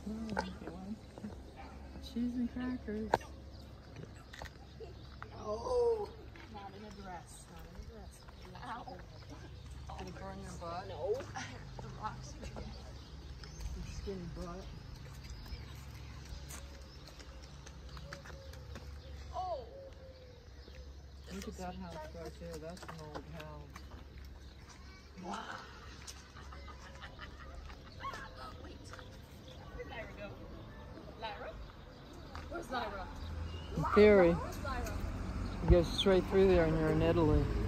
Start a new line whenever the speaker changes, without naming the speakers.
Cheese and crackers.
Oh, not in a dress. Not in a dress. Ow.
Did it burn your butt?
No. The rocks are dead.
Your skinny butt.
Oh.
Look at that house back there. That's an old house.
Wow. Wait. Where'd Lyra go? Lyra? Where's Lyra?
In theory,
Where's Lyra?
you go straight through there and you're in Italy.